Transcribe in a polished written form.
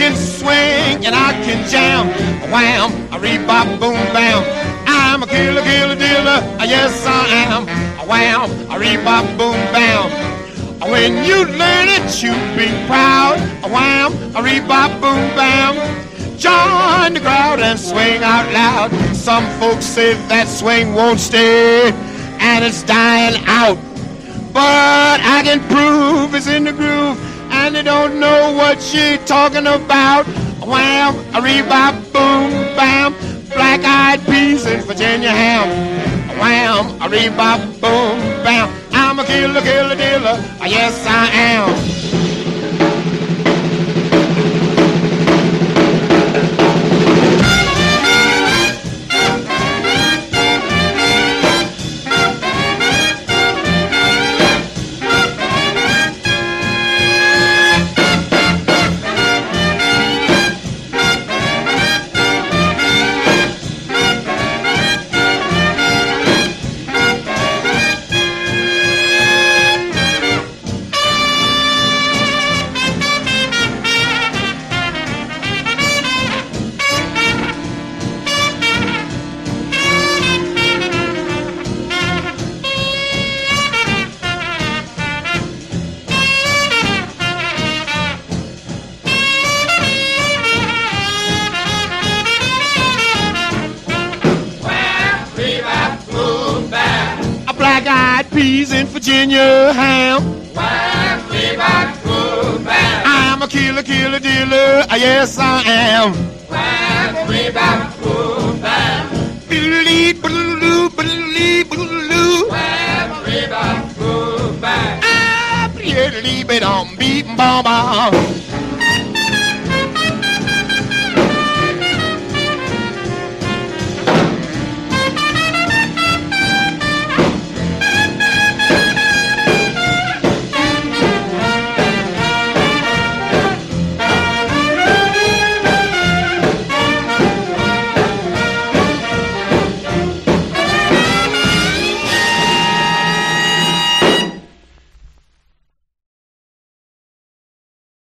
can swing and I can jam. Wham, a rebop, boom, bam. I'm a killer, killer, dealer. Yes, I am. Wham, a rebop, boom, bam. When you learn it, you be proud. Wham, a rebop, boom, bam. Join the crowd and swing out loud. Some folks say that swing won't stay and it's dying out. But I can prove it's in the groove and they don't know what you're talking about. Wham, a rebop, boom, bam. Black-eyed peas and Virginia ham. Wham, a rebop, boom, bam. I'm a killer, killer, dealer. Yes, I am. Black-eyed peas in Virginia ham. Wham, rebop, boom, bam. I'm a killer, killer, dealer. Yes, I am. Wham, rebop, boom, bam. Biddle-dee, biddle-doo, biddle-dee, biddle-doo. Wham, rebop, boom, bam. Ah, biddle-dee, bidum, beep, bum, bum.